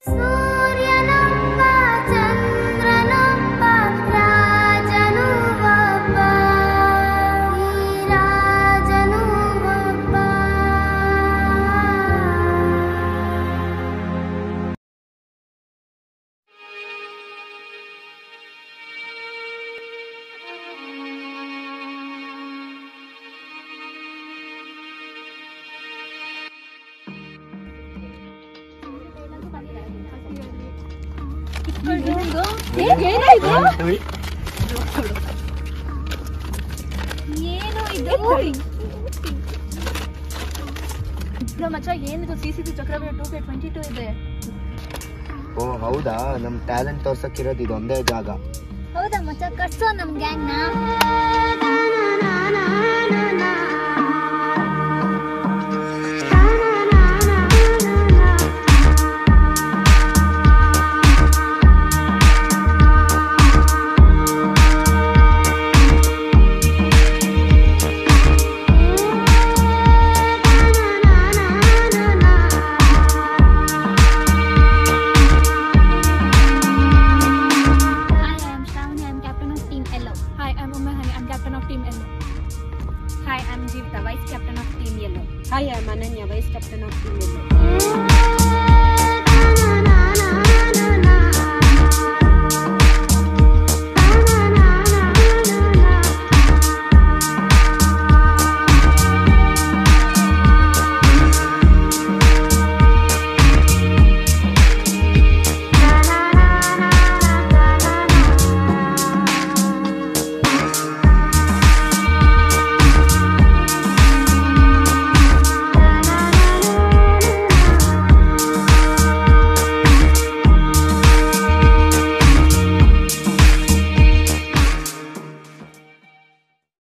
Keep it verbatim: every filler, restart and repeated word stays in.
ಏನು ಇದು ಮಚ್ಚ ಏನಿದು ಸಿ ಸಿ ಟಿ ಚಕ್ರವ್ಯೂಹ ಟೂ ಕೆ ಟ್ವೆಂಟಿ ಟೂ ಇದೆ. ಓ ಹೌದಾ, ನಮ್ ಟ್ಯಾಲೆಂಟ್ ತೋರ್ಸಕ್ಕಿರೋದು ಇದೊಂದೇ ಜಾಗ. ಹೌದಾ ಮಚ್ಚ, ಕಟ್ಸೋ ನಮ್ ಗ್ಯಾಂಗ್ ನ.